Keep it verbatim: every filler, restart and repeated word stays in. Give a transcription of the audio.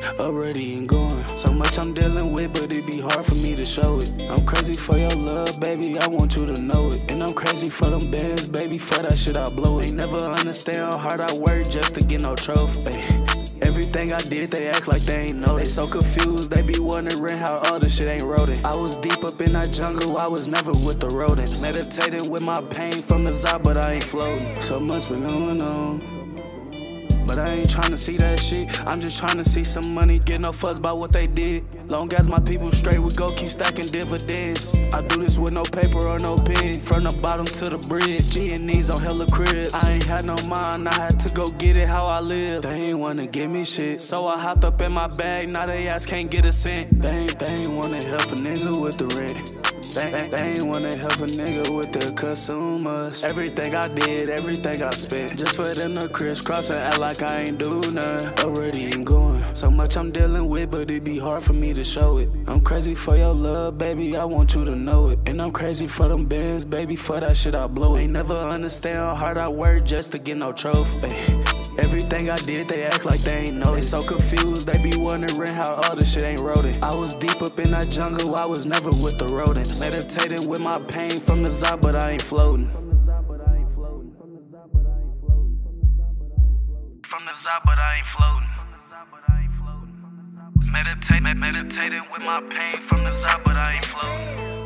already ain't going. So much I'm dealing with, but it be hard for me to show it. I'm crazy for your love, baby, I want you to know it. And I'm crazy for them bands, baby, for that shit I blow it. Ain't never understand how hard I work just to get no trophy. Everything I did, they act like they ain't know. They so confused, they be wondering how all this shit ain't rodent. I was deep up in that jungle, I was never with the rodents. Meditating with my pain from the top, but I ain't floating. So much been going on, but I ain't tryna see that shit. I'm just tryna see some money, get no fuss about what they did. Long as my people straight, we go keep stacking dividends. I do this with no paper or no pen, from the bottom to the bridge. G and E's on hella cribs. I ain't had no mind, I had to go get it how I live. They ain't wanna give me shit, so I hopped up in my bag. Now they ass can't get a cent. They ain't, they ain't wanna help a nigga with the rent. They, they, they ain't wanna help a nigga with the consumers. Everything I did, everything I spent, just for them to crisscross and act like I ain't do nothing. Already ain't going. So much I'm dealing with, but it be hard for me to show it. I'm crazy for your love, baby, I want you to know it. And I'm crazy for them bands, baby, for that shit I blow it. Ain't never understand how hard I work just to get no trophy. Everything I did, they act like they ain't know. They so confused, they be wondering how all this shit ain't rodent. I was deep up in that jungle, I was never with the rodents. Meditating with my pain from the top, but I ain't floating. From the top, but I ain't floating. Meditate, meditating with my pain from the top, but I ain't floating.